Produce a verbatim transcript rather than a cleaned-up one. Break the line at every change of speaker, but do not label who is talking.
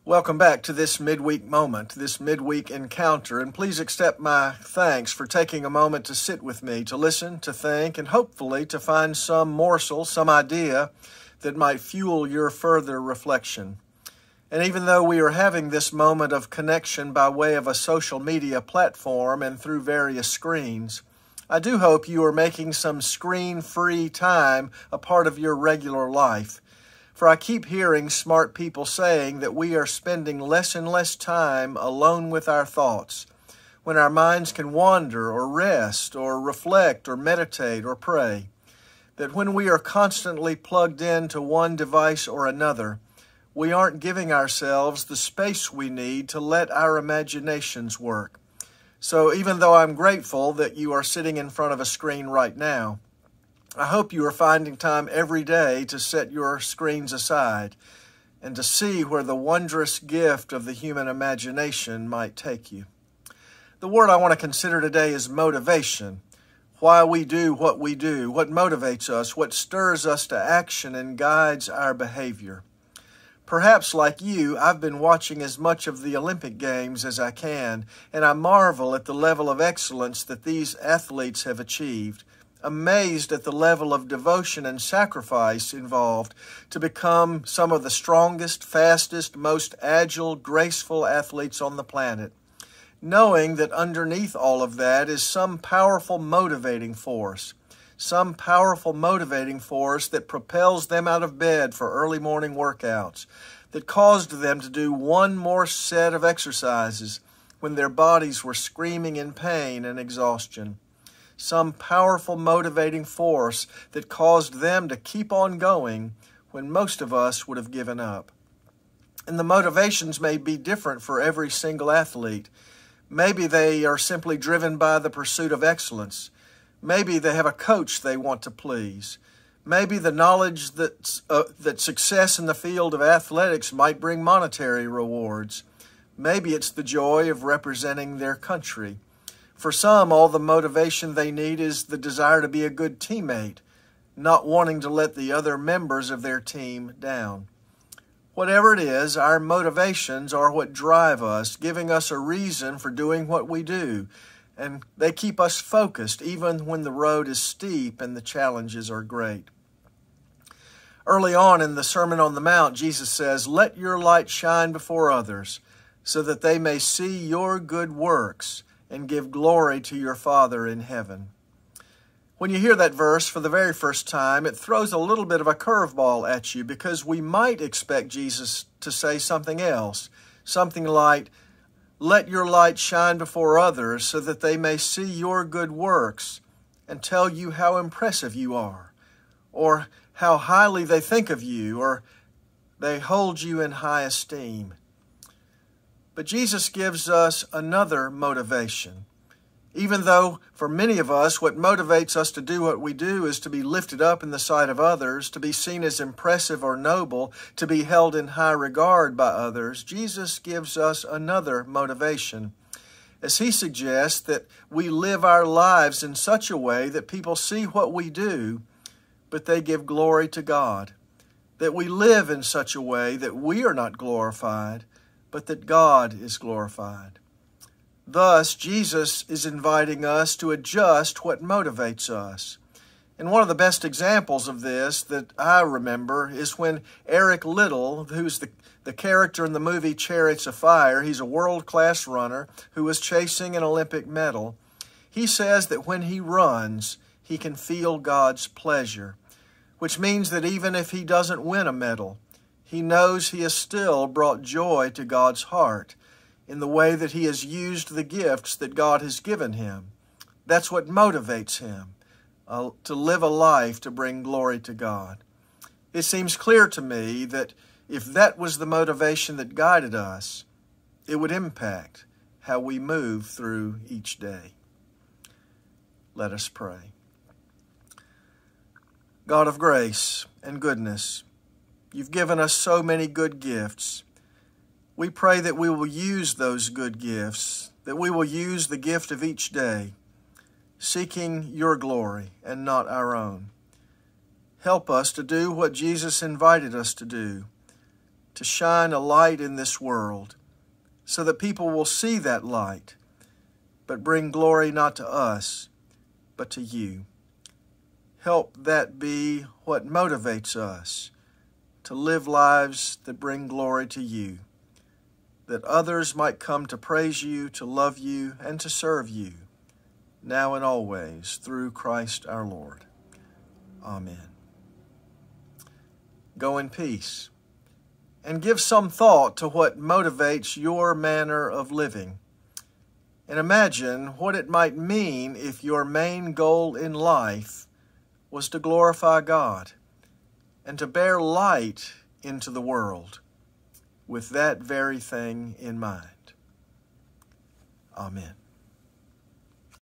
Welcome back to this midweek moment, this midweek encounter, and please accept my thanks for taking a moment to sit with me, to listen, to think, and hopefully to find some morsel, some idea that might fuel your further reflection. And even though we are having this moment of connection by way of a social media platform and through various screens, I do hope you are making some screen-free time a part of your regular life. For I keep hearing smart people saying that we are spending less and less time alone with our thoughts, when our minds can wander or rest or reflect or meditate or pray. That when we are constantly plugged into one device or another, we aren't giving ourselves the space we need to let our imaginations work. So even though I'm grateful that you are sitting in front of a screen right now, I hope you are finding time every day to set your screens aside and to see where the wondrous gift of the human imagination might take you. The word I want to consider today is motivation. Why we do what we do, what motivates us, what stirs us to action and guides our behavior. Perhaps like you, I've been watching as much of the Olympic Games as I can, and I marvel at the level of excellence that these athletes have achieved. Amazed at the level of devotion and sacrifice involved to become some of the strongest, fastest, most agile, graceful athletes on the planet, knowing that underneath all of that is some powerful motivating force, some powerful motivating force that propels them out of bed for early morning workouts, that caused them to do one more set of exercises when their bodies were screaming in pain and exhaustion. Some powerful motivating force that caused them to keep on going when most of us would have given up. And the motivations may be different for every single athlete. Maybe they are simply driven by the pursuit of excellence. Maybe they have a coach they want to please. Maybe the knowledge that, uh, that success in the field of athletics might bring monetary rewards. Maybe it's the joy of representing their country. For some, all the motivation they need is the desire to be a good teammate, not wanting to let the other members of their team down. Whatever it is, our motivations are what drive us, giving us a reason for doing what we do, and they keep us focused even when the road is steep and the challenges are great. Early on in the Sermon on the Mount, Jesus says, "Let your light shine before others, so that they may see your good works and give glory to your Father in heaven." When you hear that verse for the very first time, it throws a little bit of a curveball at you because we might expect Jesus to say something else, something like, "Let your light shine before others so that they may see your good works and tell you how impressive you are, or how highly they think of you, or they hold you in high esteem." But Jesus gives us another motivation. Even though for many of us, what motivates us to do what we do is to be lifted up in the sight of others, to be seen as impressive or noble, to be held in high regard by others, Jesus gives us another motivation, as he suggests that we live our lives in such a way that people see what we do, but they give glory to God. That we live in such a way that we are not glorified, but that God is glorified. Thus, Jesus is inviting us to adjust what motivates us. And one of the best examples of this that I remember is when Eric Liddell, who's the, the character in the movie Chariots of Fire, he's a world-class runner who was chasing an Olympic medal. He says that when he runs, he can feel God's pleasure, which means that even if he doesn't win a medal, he knows he has still brought joy to God's heart in the way that he has used the gifts that God has given him. That's what motivates him, uh, to live a life to bring glory to God. It seems clear to me that if that was the motivation that guided us, it would impact how we move through each day. Let us pray. God of grace and goodness, you've given us so many good gifts. We pray that we will use those good gifts, that we will use the gift of each day, seeking your glory and not our own. Help us to do what Jesus invited us to do, to shine a light in this world so that people will see that light, but bring glory not to us, but to you. Help that be what motivates us to live lives that bring glory to you, that others might come to praise you, to love you, and to serve you, now and always, through Christ our Lord. Amen. Go in peace, and give some thought to what motivates your manner of living. And imagine what it might mean if your main goal in life was to glorify God and to bear light into the world with that very thing in mind. Amen.